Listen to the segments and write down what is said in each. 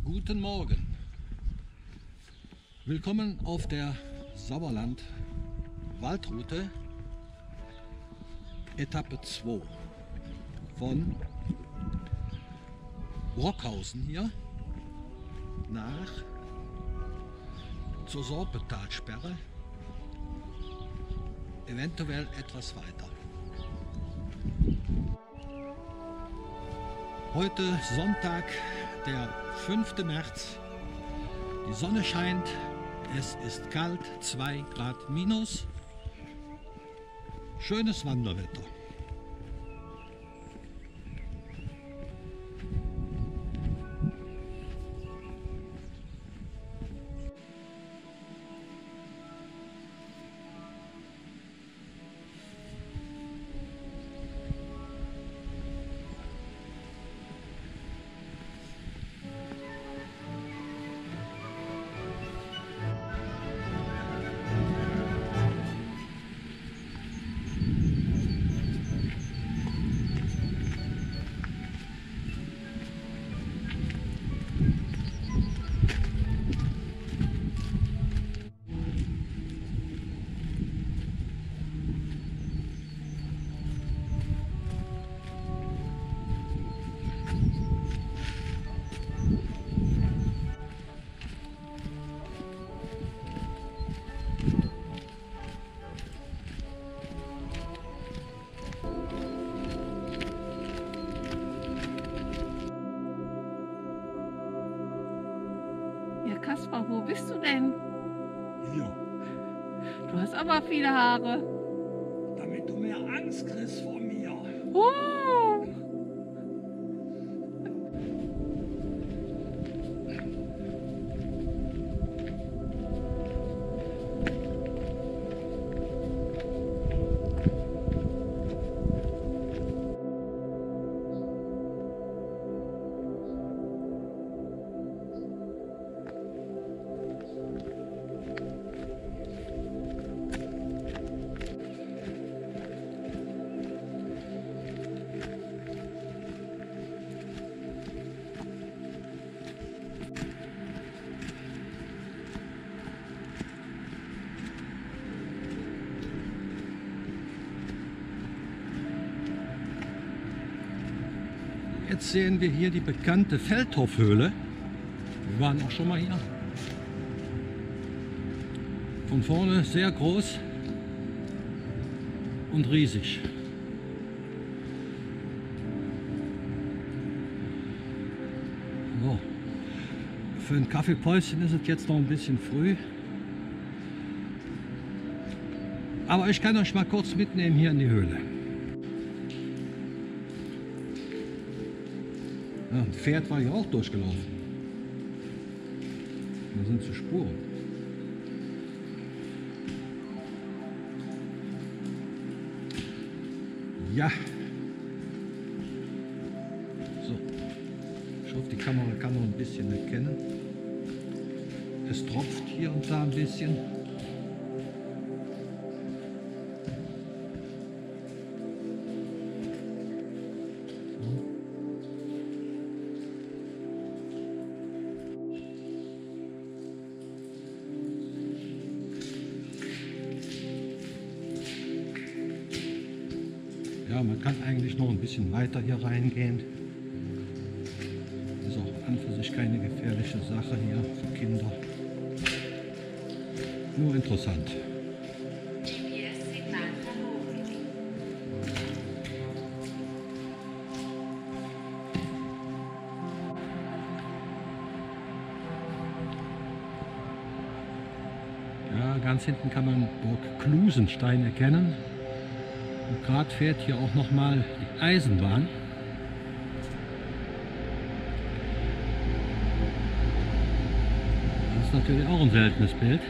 Guten Morgen. Willkommen auf der Sauerland-Waldroute, Etappe 2 von Brockhausen hier nach zur Sorpetalsperre, eventuell etwas weiter. Heute Sonntag, der 5. März. Die Sonne scheint, es ist kalt, 2 Grad minus. Schönes Wanderwetter. Ja, Kaspar, wo bist du denn? Hier, Du hast aber viele Haare. damit du mehr Angst kriegst vor mir. Jetzt sehen wir hier die bekannte Feldhofhöhle. Wir waren auch schon mal hier. Von vorne sehr groß und riesig. So. Für ein Kaffeepäuschen ist es jetzt noch ein bisschen früh. Aber ich kann euch mal kurz mitnehmen hier in die Höhle. Ja, ein Pferd war hier auch durchgelaufen. Da sind so Spuren. Ja. So. Ich hoffe, die Kamera kann noch ein bisschen erkennen. Es tropft hier und da ein bisschen. Ja, man kann eigentlich noch ein bisschen weiter hier reingehen. Ist auch an für sich keine gefährliche Sache hier für Kinder. Nur interessant. Ja, ganz hinten kann man Burg Klusenstein erkennen. Und gerade fährt hier auch noch mal die Eisenbahn. Das ist natürlich auch ein seltenes Bild.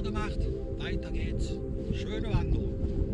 weitermacht. Weiter geht's. Schöne Wanderung.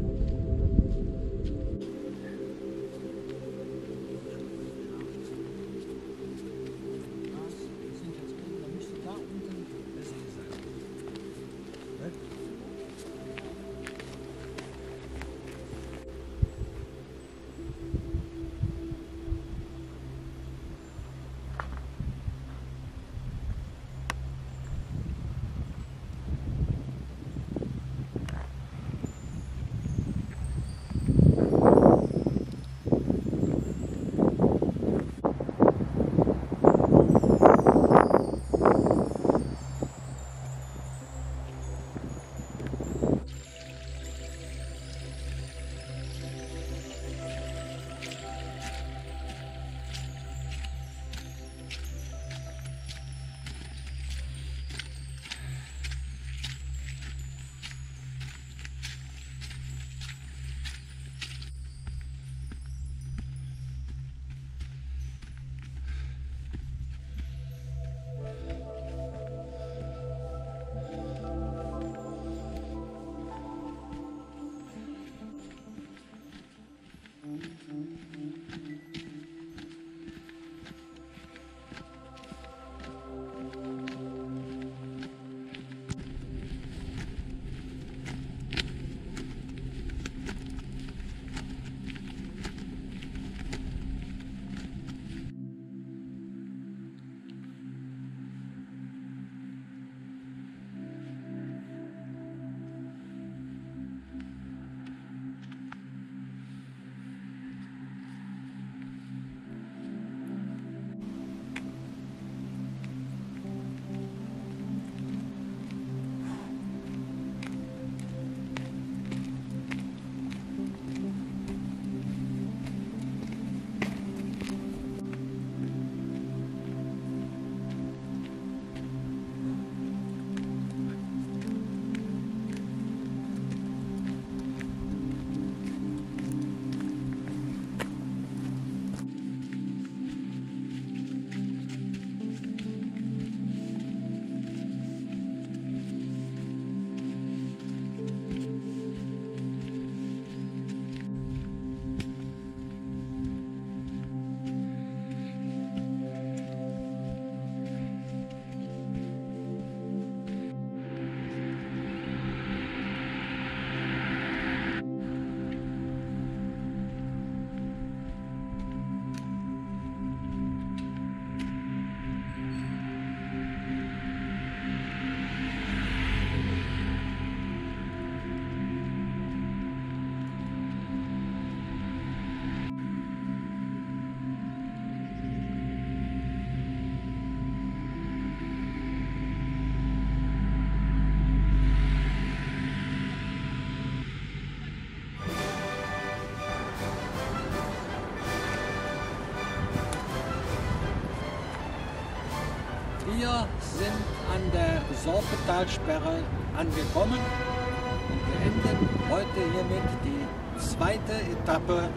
Wir sind an der Sorpetalsperre angekommen und beenden heute hiermit die zweite Etappe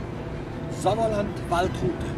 Sauerland-Waldroute.